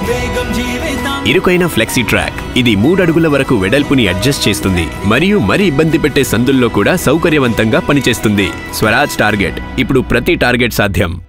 ఇరుకైన flexi track ఇది 3 అడుగుల వరకు వెడల్పుని అడ్జస్ట్ చేస్తుంది మరియు మరీ ఇబ్బంది పెట్టే సందుల్లో కూడా సౌకర్యవంతంగా పనిచేస్తుంది. స్వరాజ్ టార్గెట్ ఇప్పుడు ప్రతి టార్గెట్ సాధ్యం.